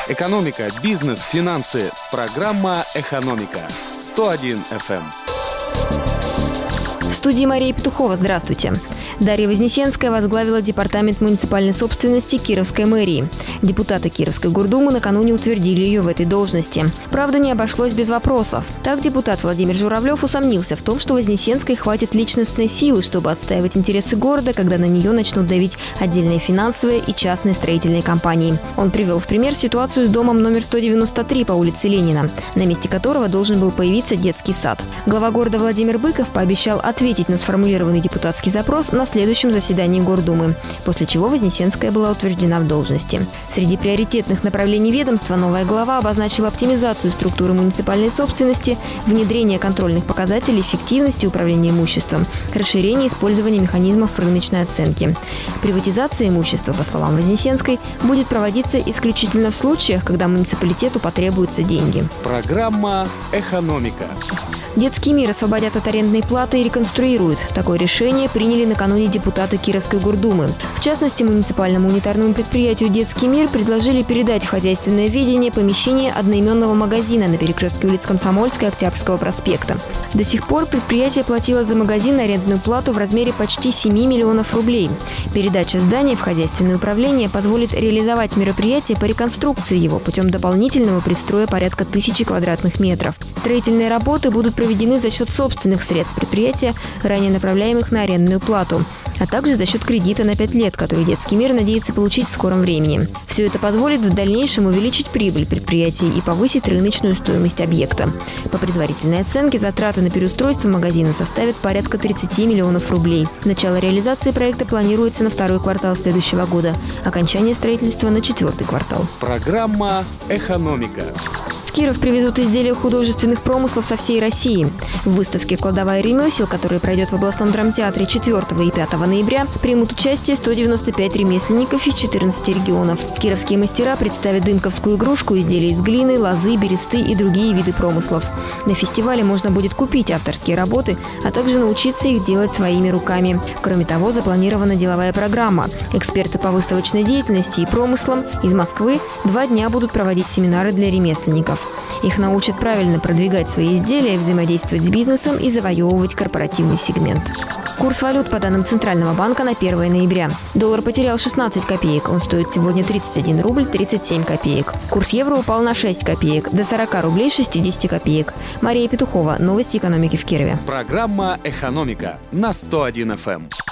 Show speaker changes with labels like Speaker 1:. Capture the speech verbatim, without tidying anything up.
Speaker 1: Экономика, бизнес, финансы. Программа «Экономика». сто один эф эм.
Speaker 2: В студии Мария Петухова. Здравствуйте. Дарья Вознесенская возглавила департамент муниципальной собственности Кировской мэрии. Депутаты Кировской гордумы накануне утвердили ее в этой должности. Правда, не обошлось без вопросов. Так, депутат Владимир Журавлев усомнился в том, что Вознесенской хватит личностной силы, чтобы отстаивать интересы города, когда на нее начнут давить отдельные финансовые и частные строительные компании. Он привел в пример ситуацию с домом номер сто девяносто три по улице Ленина, на месте которого должен был появиться детский сад. Глава города Владимир Быков пообещал ответить на сформулированный депутатский запрос на следующем заседании Гордумы, после чего Вознесенская была утверждена в должности. Среди приоритетных направлений ведомства новая глава обозначила оптимизацию структуры муниципальной собственности, внедрение контрольных показателей эффективности управления имуществом, расширение использования механизмов рыночной оценки. Приватизация имущества, по словам Вознесенской, будет проводиться исключительно в случаях, когда муниципалитету потребуются деньги.
Speaker 1: Программа «Экономика».
Speaker 2: Детский мир освободят от арендной платы и реконструируют. Такое решение приняли накануне депутаты Кировской гордумы. В частности, муниципальному унитарному предприятию «Детский мир» предложили передать в хозяйственное ведение помещение одноименного магазина на перекрестке улиц Комсомольской и Октябрьского проспекта. До сих пор предприятие платило за магазин арендную плату в размере почти семи миллионов рублей. Передача здания в хозяйственное управление позволит реализовать мероприятие по реконструкции его путем дополнительного пристроя порядка тысячи квадратных метров. Строительные работы будут проведены за счет собственных средств предприятия, ранее направляемых на арендную плату, а также за счет кредита на пять лет, который Детский мир надеется получить в скором времени. Все это позволит в дальнейшем увеличить прибыль предприятия и повысить рыночную стоимость объекта. По предварительной оценке, затраты на переустройство магазина составят порядка тридцати миллионов рублей. Начало реализации проекта планируется на второй квартал следующего года, окончание строительства на четвертый квартал.
Speaker 1: Программа «Экономика».
Speaker 2: В Киров привезут изделия художественных промыслов со всей России. В выставке «Кладовая ремесел», которая пройдет в областном драмтеатре четвёртого и пятого ноября, примут участие сто девяносто пять ремесленников из четырнадцати регионов. Кировские мастера представят дымковскую игрушку, изделия из глины, лозы, бересты и другие виды промыслов. На фестивале можно будет купить авторские работы, а также научиться их делать своими руками. Кроме того, запланирована деловая программа. Эксперты по выставочной деятельности и промыслам из Москвы два дня будут проводить семинары для ремесленников. Их научат правильно продвигать свои изделия, взаимодействовать с бизнесом и завоевывать корпоративный сегмент. Курс валют по данным Центрального банка на первое ноября. Доллар потерял шестнадцать копеек. Он стоит сегодня тридцать один рубль тридцать семь копеек. Курс евро упал на шесть копеек, до сорока рублей шестидесяти копеек. Мария Петухова. Новости экономики в Кирове.
Speaker 1: Программа «Экономика» на сто один эф эм.